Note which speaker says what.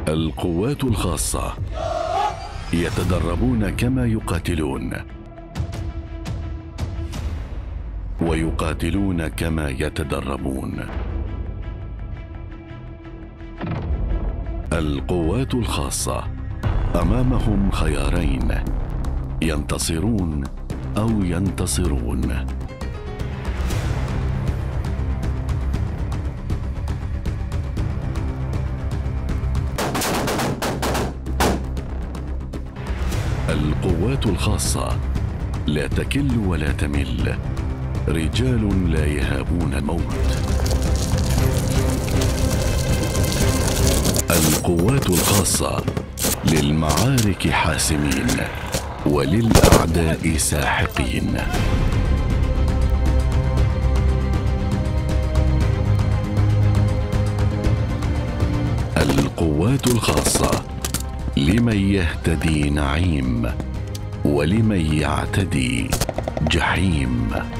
Speaker 1: القوات الخاصة يتدربون كما يقاتلون، ويقاتلون كما يتدربون. القوات الخاصة أمامهم خيارين: ينتصرون أو ينتصرون. القوات الخاصة لا تكل ولا تمل، رجال لا يهابون الموت. القوات الخاصة للمعارك حاسمين وللأعداء ساحقين. القوات الخاصة لمن يهتدي نعيم ولمن يعتدي جحيم.